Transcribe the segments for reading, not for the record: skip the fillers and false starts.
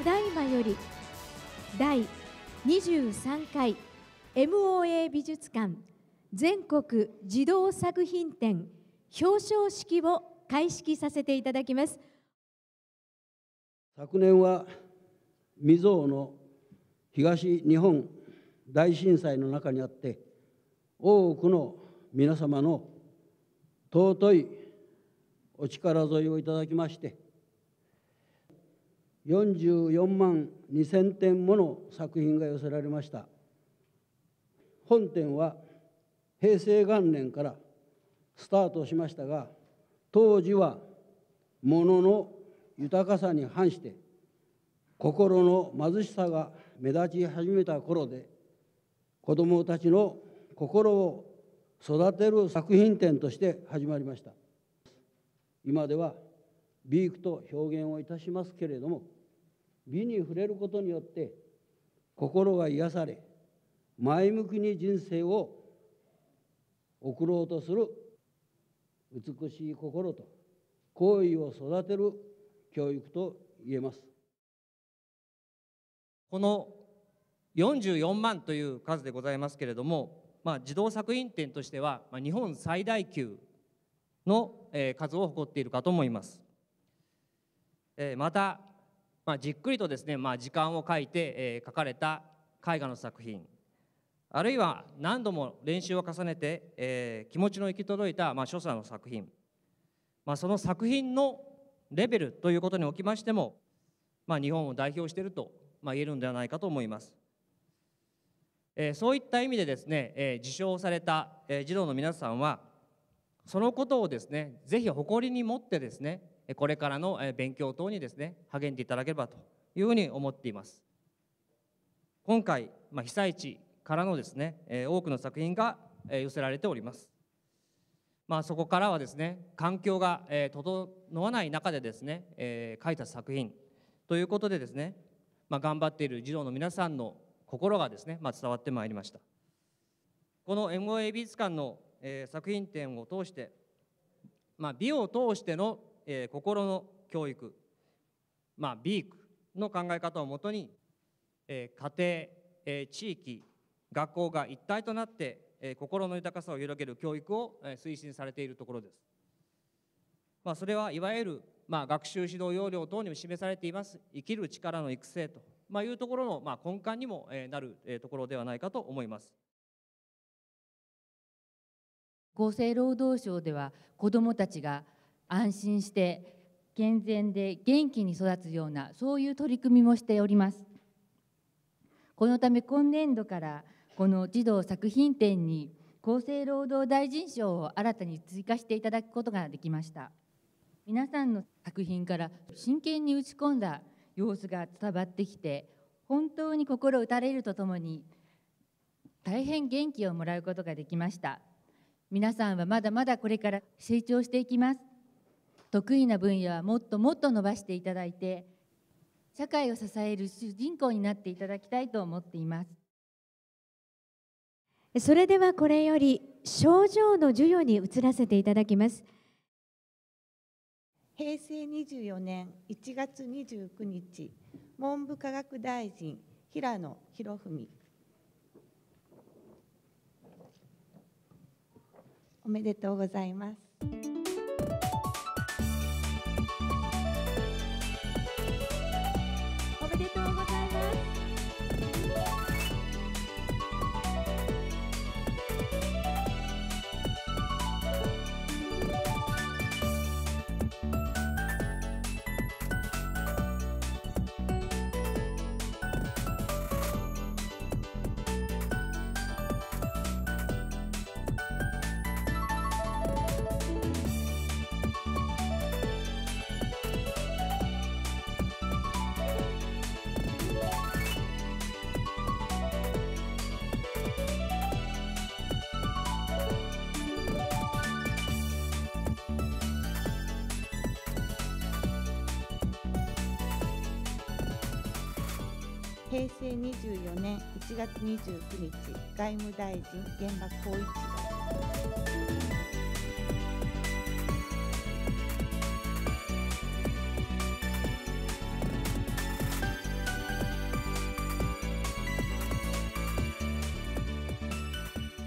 だいまより第23回 MOA 美術館全国児童作品展表彰式を開式させていただきます。 昨年は未曾有の東日本大震災の中にあって、多くの皆様の尊いお力添えをいただきまして、44万2000点もの作品が寄せられました。本展は平成元年からスタートしましたが、当時は物の豊かさに反して心の貧しさが目立ち始めた頃で、子どもたちの心を育てる作品展として始まりました。今では美育と表現をいたしますけれども、美に触れることによって心が癒され、前向きに人生を送ろうとする美しい心と行為を育てる教育と言えます。 この44万という数でございますけれども、児童作品展としては日本最大級の数を誇っているかと思います。また、じっくりとですね、時間をかいて描かれた絵画の作品、あるいは何度も練習を重ねて気持ちの行き届いた所作の作品、その作品のレベルということにおきましても、日本を代表していると言えるのではないかと思います。そういった意味でですね、受賞された児童の皆さんはそのことをですね、ぜひ誇りに持ってですね、これからの勉強等にですね、励んでいただければというふうに思っています。今回、被災地からのですね、多くの作品が寄せられております。そこからはですね、環境が整わない中でですね、描いた作品ということでですね、頑張っている児童の皆さんの心がですね、伝わってまいりました。この MOA 美術館の作品展を通して、美を通しての心の教育、美育の考え方をもとに、家庭、地域、学校が一体となって心の豊かさを広げる教育を推進されているところです。それはいわゆる学習指導要領等にも示されています生きる力の育成というところの根幹にもなるところではないかと思います。 厚生労働省では子どもたちが安心して健全で元気に育つようなそういう取り組みもしております。このため今年度からこの児童作品展に厚生労働大臣賞を新たに追加していただくことができました。皆さんの作品から真剣に打ち込んだ様子が伝わってきて、本当に心打たれるとともに大変元気をもらうことができました。皆さんはまだまだこれから成長していきます。得意な分野はもっともっと伸ばしていただいて、社会を支える主人公になっていただきたいと思っています。 それではこれより賞状の授与に移らせていただきます。 平成24年1月29日、文部科学大臣平野博文。おめでとうございます。 おめでとうございます。 平成24年1月29日、外務大臣玄葉光一郎。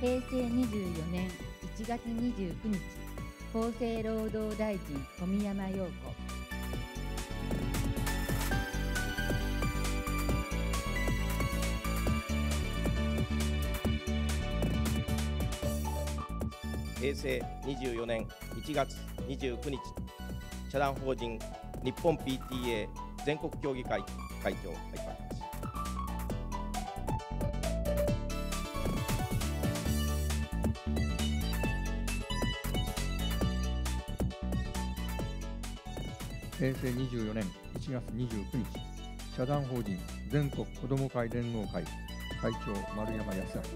平成24年1月29日、厚生労働大臣富山陽子。 平成24年1月29日、社団法人日本 PTA 全国協議会会長、相葉隆。 平成24年1月29日、社団法人全国子ども会連合会会長、丸山康明。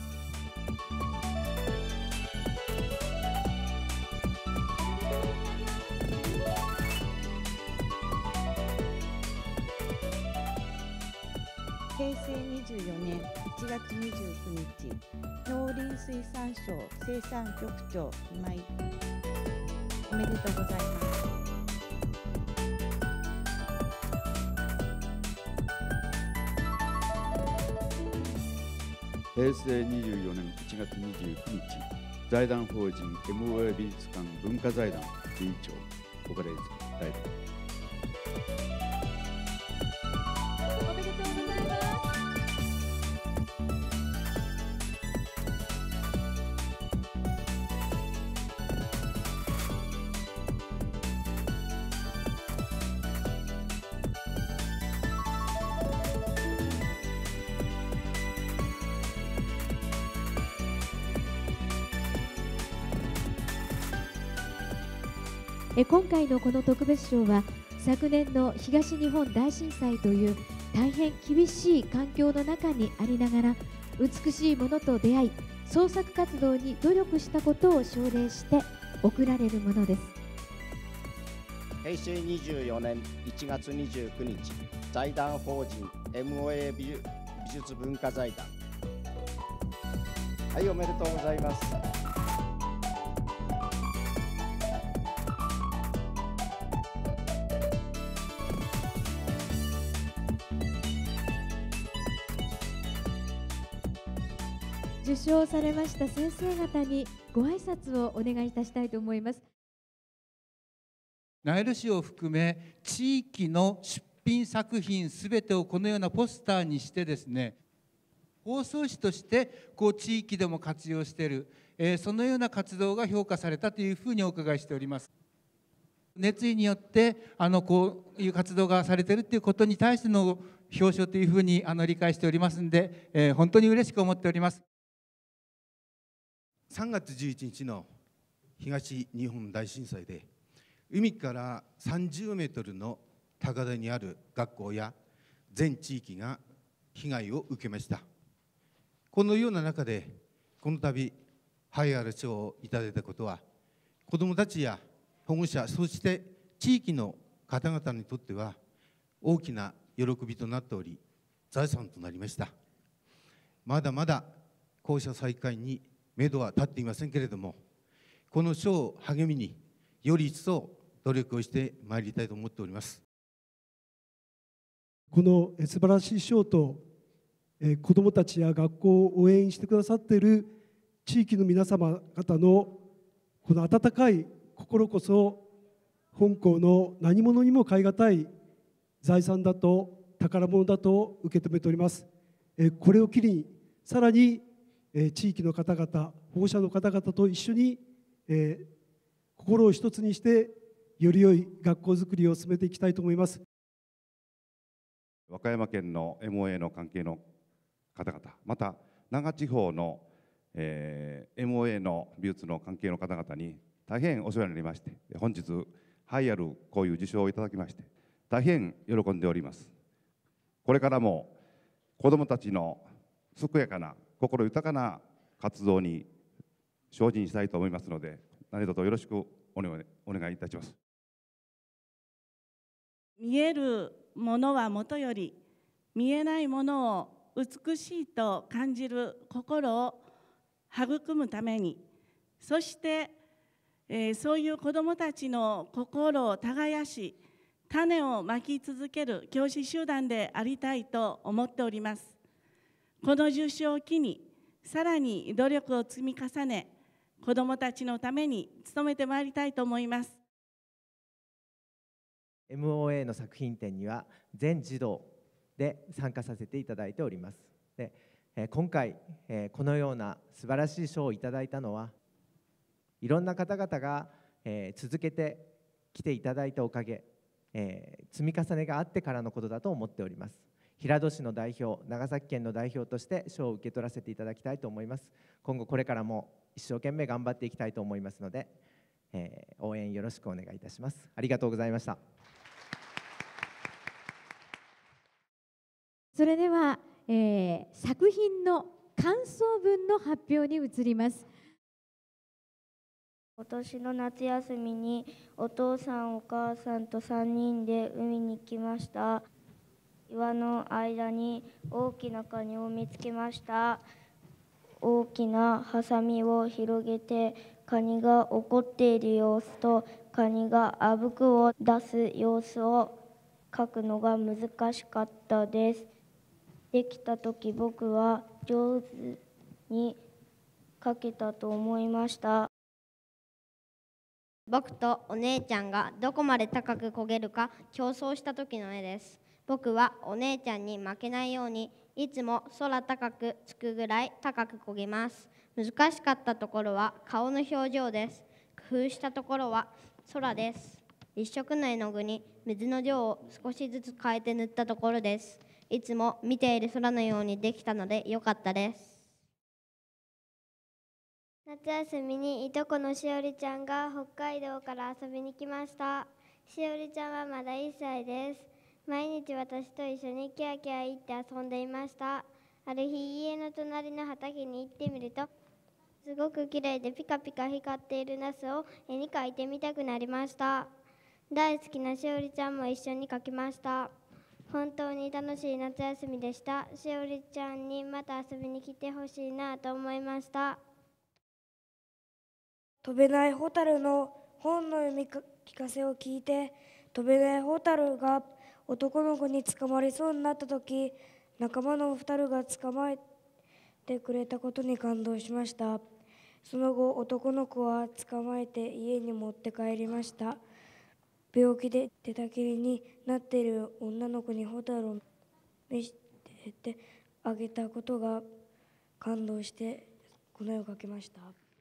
平成24年1月29日、農林水産省生産局長今井。おめでとうございます。 平成24年1月29日、財団法人 MOA 美術館文化財団理事長、岡田裕介大臣。 おめでとうございます。今回のこの特別賞は、昨年の東日本大震災という大変厳しい環境の中にありながら、美しいものと出会い、創作活動に努力したことを奨励して贈られるものです。 平成24年1月29日、財団法人 MOA 美術文化財団。はい、おめでとうございます。 受賞されました先生方にご挨拶をお願いいたしたいと思います。 ナイル市を含め地域の出品作品すべてをこのようなポスターにしてですね、包装紙として地域でも活用している、そのような活動が評価されたというふうにお伺いしております。熱意によってこういう活動がされているということに対しての表彰というふうに理解しておりますので、本当に嬉しく思っております。 3月11日の東日本大震災で、海から30メートルの高台にある学校や全地域が被害を受けました。このような中で、この度栄えある賞をいただいたことは、子どもたちや保護者、そして地域の方々にとっては大きな喜びとなっており、財産となりました。まだまだ校舎再開に目処は立っていませんけれども、この賞を励みにより一層努力をしてまいりたいと思っております。 この素晴らしい賞と、子どもたちや学校を応援してくださっている地域の皆様方のこの温かい心こそ、本校の何者にも代え難い財産だと、宝物だと受け止めております。これを機にさらに地域の方々、保護者の方々と一緒に、心を一つにしてより良い学校づくりを進めていきたいと思います。 和歌山県の MOA の関係の方々、また長賀地方の、MOA の美術の関係の方々に大変お世話になりまして、本日栄えあるこういう受賞をいただきまして大変喜んでおります。これからも子どもたちの健やかな心豊かな活動に精進したいと思いますので、何卒よろしくお願いいたします。 見えるものはもとより、見えないものを美しいと感じる心を育むために、そして、そういう子どもたちの心を耕し、種をまき続ける教師集団でありたいと思っております。この受賞を機に、 さらに努力を積み重ね、子どもたちのために努めてまいりたいと思います。 MOA の作品展には全児童で参加させていただいております。で今回このような素晴らしい賞をいただいたのはいろんな方々が続けて来ていただいたおかげ、積み重ねがあってからのことだと思っております。平戸市の代表、長崎県の代表として賞を受け取らせていただきたいと思います。今後これからも一生懸命頑張っていきたいと思いますので、応援よろしくお願いいたします。ありがとうございました。 それでは、作品の感想文の発表に移ります。 今年の夏休みにお父さんお母さんと3人で海に来ました。岩の間に大きなカニを見つけました。大きなハサミを広げてカニが怒っている様子とカニがあぶくを出す様子を描くのが難しかったです。できた時僕は上手に描けたと思いました。 僕とお姉ちゃんがどこまで高く漕げるか競争した時の絵です。僕はお姉ちゃんに負けないようにいつも空高くつくぐらい高く漕げます。難しかったところは顔の表情です。工夫したところは空です。一色の絵の具に水の量を少しずつ変えて塗ったところです。いつも見ている空のようにできたのでよかったです。 夏休みにいとこのしおりちゃんが北海道から遊びに来ました。しおりちゃんはまだ1歳です。毎日私と一緒にキャーキャー言って遊んでいました。ある日家の隣の畑に行ってみるとすごくきれいでピカピカ光っているナスを絵に描いてみたくなりました。大好きなしおりちゃんも一緒に描きました。本当に楽しい夏休みでした。しおりちゃんにまた遊びに来てほしいなと思いました。 飛べないホタルの本の読み聞かせを聞いて、飛べないホタルが男の子に捕まりそうになった時、仲間の2人が捕まえてくれたことに感動しました。その後男の子は捕まえて家に持って帰りました。病気で寝たきりになっている女の子にホタルを見せてあげたことが感動してこの絵を描きました。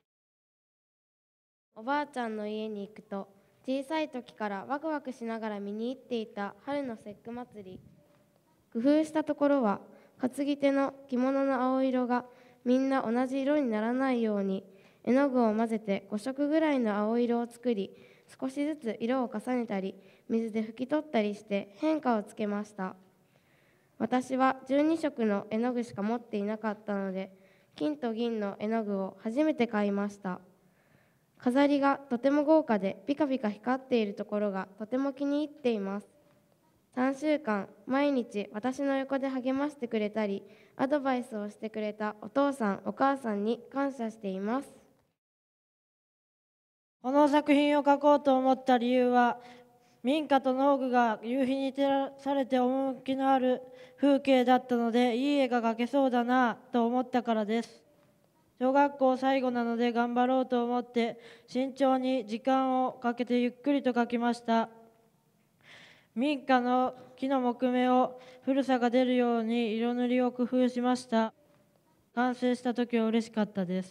おばあちゃんの家に行くと小さい時からワクワクしながら見に行っていた春の節句祭り。工夫したところは担ぎ手の着物の青色がみんな同じ色にならないように絵の具を混ぜて5色ぐらいの青色を作り、少しずつ色を重ねたり水で拭き取ったりして変化をつけました。私は12色の絵の具しか持っていなかったので金と銀の絵の具を初めて買いました。飾りがとても豪華でピカピカ光っているところがとても気に入っています。3週間毎日私の横で励ましてくれたりアドバイスをしてくれたお父さんお母さんに感謝しています。 この作品を描こうと思った理由は、民家と農具が夕日に照らされて趣のある風景だったので、いい絵が描けそうだなと思ったからです。小学校最後なので頑張ろうと思って慎重に時間をかけてゆっくりと描きました。民家の木の木目を古さが出るように色塗りを工夫しました。完成した時は嬉しかったです。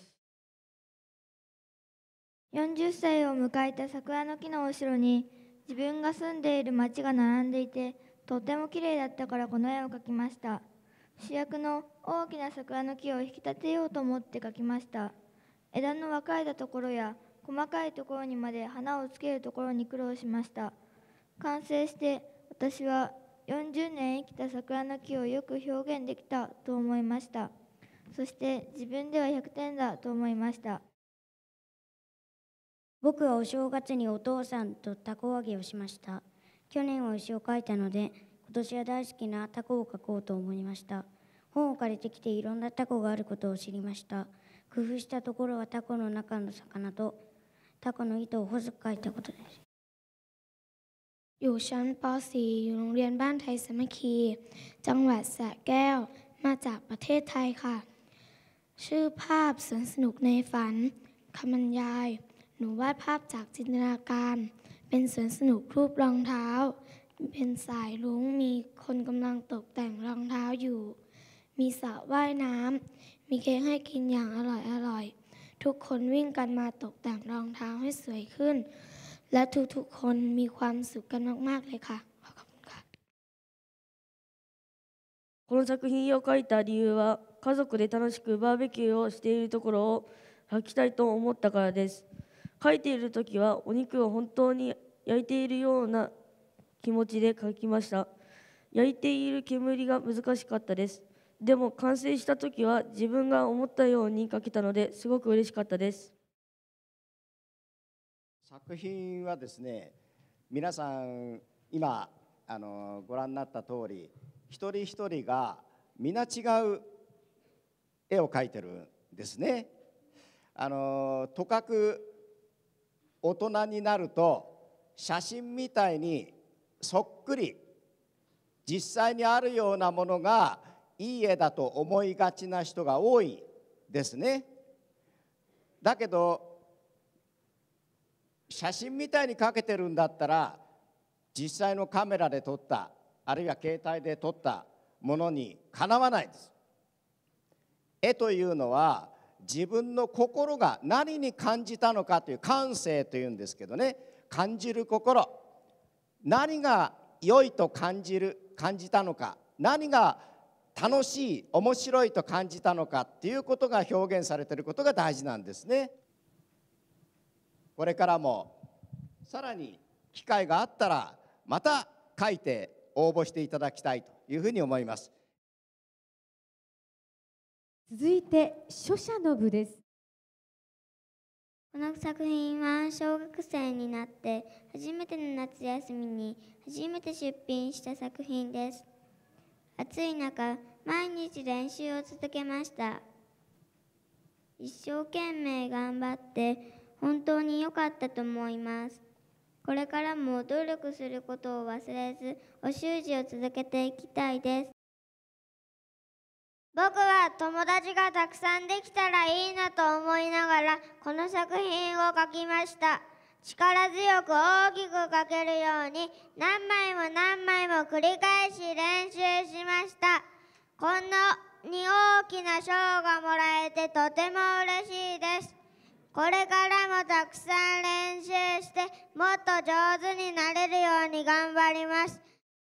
40歳を迎えた桜の木の後ろに自分が住んでいる町が並んでいて、とても綺麗だったからこの絵を描きました。主役の大きな桜の木を引き立てようと思って描きました。枝の分かれたところや細かいところにまで花をつけるところに苦労しました。完成して私は40年生きた桜の木をよく表現できたと思いました。そして自分では100点だと思いました。 僕はお正月にお父さんと凧揚げをしました。去年は牛を描いたので、今年は大好きな凧を描こうと思いました。本を借りてきていろんな凧があることを知りました。工夫したところは凧の中の魚と凧の糸を細く描いたことです。 อยู่ชั้นป .4 อยู่โรงเรียนบ้านไทยสามัคคีจังหวัดสระแก้วมาจากประเทศไทยค่ะชื่อภาพสวนสนุกในฝันคำบรรยายหนูวาดภาพจากจินตนาการเป็นสวนสนุกรูปรองเท้าเป็นสายรุ้งมีคนกำลังตกแต่งรองเท้าอยู่มีสระว่ายน้ำมีเค้กให้กินอย่างอร่อยทุกคนวิ่งกันมาตกแต่งรองเท้าให้สวยขึ้นและทุกๆคนมีความสุขกันมากๆเลยค่ะこの作品を描いた理由は、家族で楽しくバーベキューをしているところを描きたいと思ったからです。描いている時はお肉を本当に焼いているような気持ちで描きました。焼いている煙が難しかったです。でも完成した時は自分が思ったように描けたのですごく嬉しかったです。 作品はですね、皆さん今ご覧になった通り、一人一人が皆違う絵を描いてるんですね。とかく大人になると写真みたいにそっくり実際にあるようなものがいい絵だと思いがちな人が多いですね。だけど写真みたいに描けてるんだったら実際のカメラで撮ったあるいは携帯で撮ったものにかなわないです。絵というのは自分の心が何に感じたのかという感性というんですけどね、感じる心、何が良いと感じたのか、何が楽しい面白いと感じたのかっていうことが表現されていることが大事なんですね。これからもさらに機会があったらまた書いて応募していただきたいというふうに思います。 続いて書者の部です。 この作品は小学生になって初めての夏休みに初めて出品した作品です。暑い中、毎日練習を続けました。一生懸命頑張って本当に良かったと思います。これからも努力することを忘れず、お習字を続けていきたいです。僕は友達がたくさんできたらいいなと思いながらこの作品を描きました。力強く大きく描けるように何枚も何枚も繰り返し練習しました。こんなに大きな賞がもらえてとても嬉しいです。これからもたくさん練習してもっと上手になれるように頑張ります。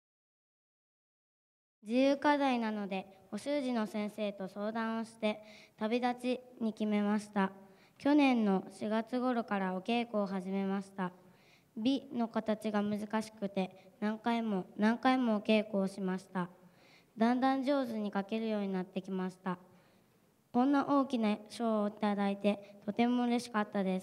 自由課題なのでお習字の先生と相談をして旅立ちに決めました。去年の4月頃からお稽古を始めました。美の形が難しくて何回もお稽古をしました。だんだん上手に描けるようになってきました。こんな大きな賞をいただいてとても嬉しかったです。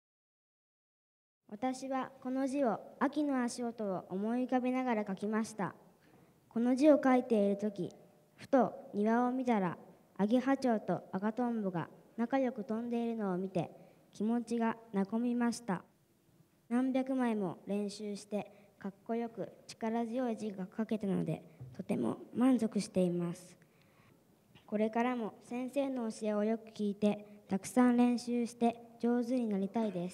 私はこの字を秋の足音を思い浮かべながら描きました。この字を書いているとき、ふと庭を見たらアゲハチョウと赤トンボが仲良く飛んでいるのを見て気持ちが和みました。何百枚も練習してかっこよく力強い字が書けたのでとても満足しています。これからも先生の教えをよく聞いてたくさん練習して上手になりたいです。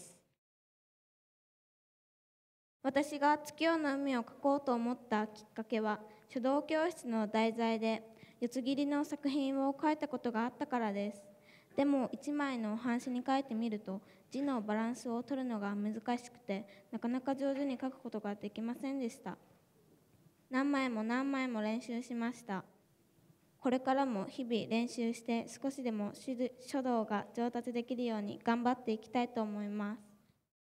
私が月夜の海を描こうと思ったきっかけは書道教室の題材で四つ切りの作品を描いたことがあったからです。でも一枚の半紙に書いてみると字のバランスを取るのが難しくてなかなか上手に書くことができませんでした。何枚も練習しました。これからも日々練習して少しでも書道が上達できるように頑張っていきたいと思います。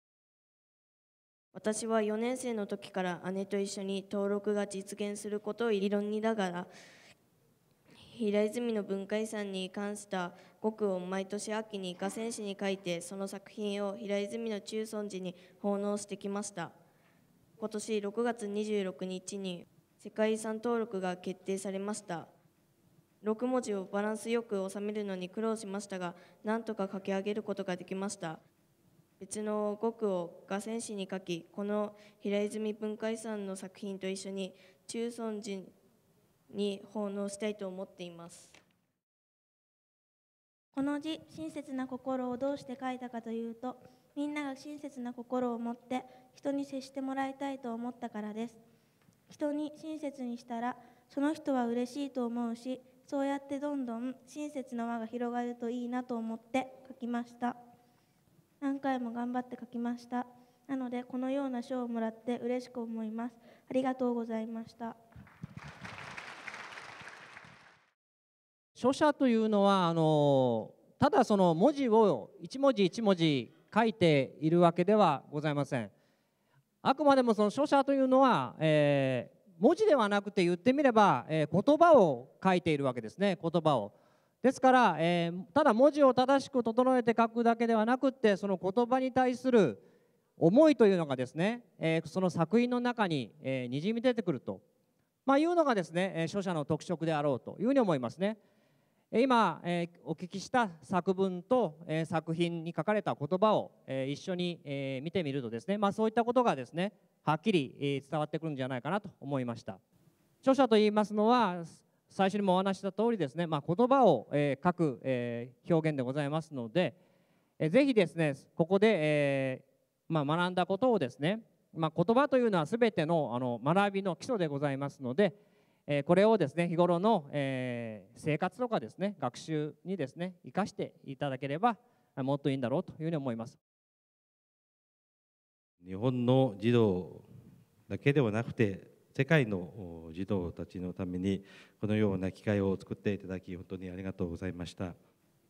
私は4年生の時から姉と一緒に登録が実現することを理論にながら平泉の文化遺産に関した語句を毎年秋に河川紙に書いてその作品を平泉の中尊寺に奉納してきました。今年6月26日に世界遺産登録が決定されました。6文字をバランスよく収めるのに苦労しましたがなんとか書き上げることができました。別の語句を河川紙に書きこの平泉文化遺産の作品と一緒に中尊寺に奉納したいと思っています。 この字、親切な心をどうして書いたかというと、みんなが親切な心を持って人に接してもらいたいと思ったからです。人に親切にしたらその人は嬉しいと思うし、そうやってどんどん親切の輪が広がるといいなと思って書きました。何回も頑張って書きました。なのでこのような賞をもらって嬉しく思います。ありがとうございました。 書写というのはただその文字を一文字一文字書いているわけではございません。あくまでもその書写というのは、文字ではなくて言ってみれば、言葉を書いているわけですね。言葉をですから、ただ文字を正しく整えて書くだけではなくってその言葉に対する思いというのがですね、その作品の中に、にじみ出てくると、いうのがですね、書写の特色であろうというふうに思いますね。今、お聞きした作文と、作品に書かれた言葉を、一緒に、見てみるとですね、そういったことがですねはっきり、伝わってくるんじゃないかなと思いました。書写といいますのは最初にもお話しした通りですね、言葉を、書く、表現でございますので、ぜひですねここで、学んだことをですね、言葉というのは全ての、学びの基礎でございますので、これをですね日頃の、生活とかですね学習にですね生かしていただければもっといいんだろうというふうに思います。 日本の児童だけではなくて世界の児童たちのためにこのような機会を作っていただき本当にありがとうございました。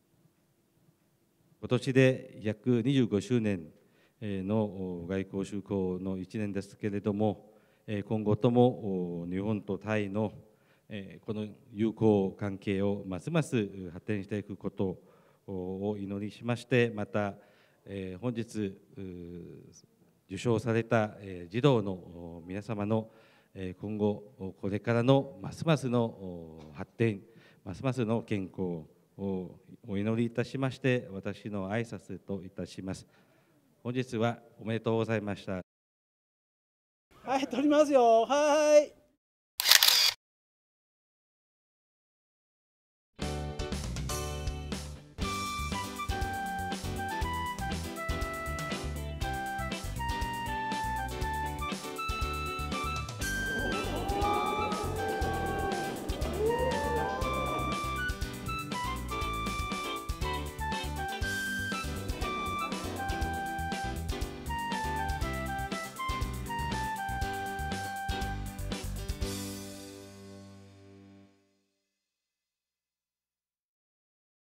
今年で約25周年の外交修好の1年ですけれども、今後とも日本とタイのこの友好関係をますます発展していくことを祈りしまして、また本日受賞された児童の皆様の今後これからのますますの発展、ますますの健康をお祈りいたしまして私の挨拶といたします。本日はおめでとうございました。 はい、撮りますよ。はい。